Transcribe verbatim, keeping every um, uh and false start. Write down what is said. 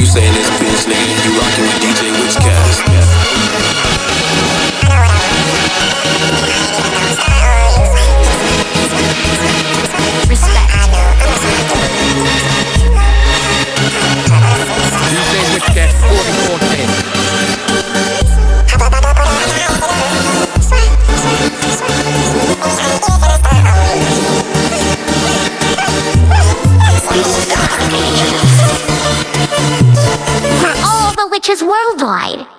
say in this bitch, nigga? You rockin' with D J Witchcast. Respect. D J Witchcast forty-four ten. For all the witches worldwide.